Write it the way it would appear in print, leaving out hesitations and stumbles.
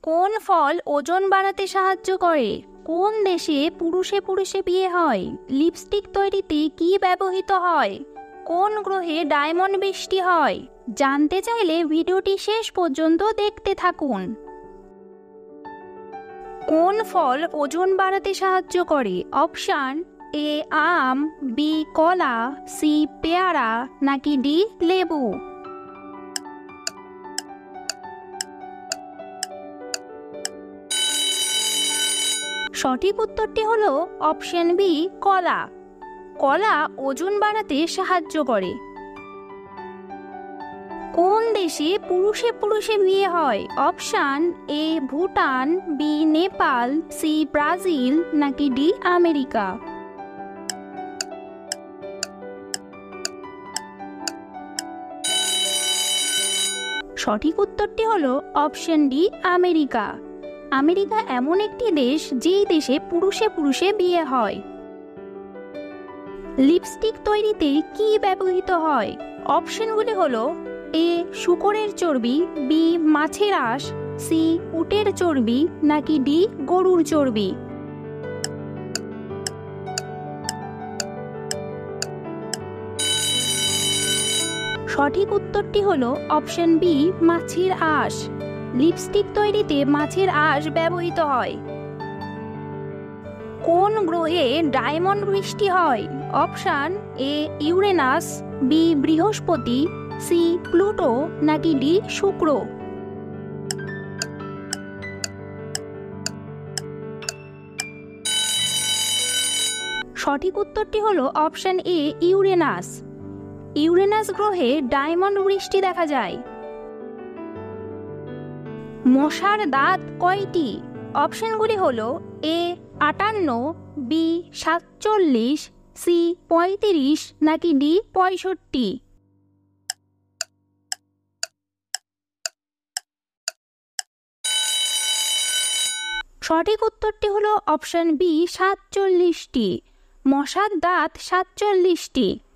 কোন ফল ওজন বাড়াতে সাহায্য করে? কোন দেশে পুরুষে পুরুষে বিয়ে হয়? লিপস্টিক তৈরিতে কি ব্যবহৃত হয়? কোন গ্রহে ডায়মন্ড বৃষ্টি হয়? জানতে চাইলে ভিডিওটি শেষ পর্যন্ত দেখতে থাকুন। কোন ফল ওজন বাড়াতে সাহায্য করে? অপশান এ আম, বি কলা, সি পেয়ারা নাকি ডি লেবু। সঠিক উত্তরটি হলো অপশন বি কলা। কলা ওজন বাড়াতে সাহায্য করে। কোন দেশে পুরুষে পুরুষে বিয়ে হয়? Option A Bhutan, B Nepal, C Brazil নাকি ডি আমেরিকা। সঠিক উত্তরটি হলো অপশন ডি আমেরিকা। আমেরিকা এমন একটি দেশ যেই দেশে পুরুষে পুরুষে বিয়ে হয়। লিপস্টিক তৈরিতে কি ব্যবহৃত হয়? অপশনগুলি হলো এ শূকরের চর্বি, বি মাছের আঁশ, সি উটের চর্বি নাকি ডি গরুর চর্বি। সঠিক উত্তরটি হলো অপশন বি মাছের আঁশ। লিপস্টিক তৈরিতে মাছের আঁশ ব্যবহৃত হয়। কোন গ্রহে ডায়মন্ড বৃষ্টি হয়? অপশান এ ইউরেনাস, বি বৃহস্পতি, সি প্লুটো নাকি ডি শুক্র। সঠিক উত্তরটি হলো অপশান এ ইউরেনাস। ইউরেনাস গ্রহে ডায়মন্ড বৃষ্টি দেখা যায়। মশার দাঁত কয়টি? অপশনগুলি হলো এ 58, বি 47, সি 35 নাকি ডি 65। সঠিক উত্তরটি হলো অপশন বি 47টি। মশার দাঁত 47টি।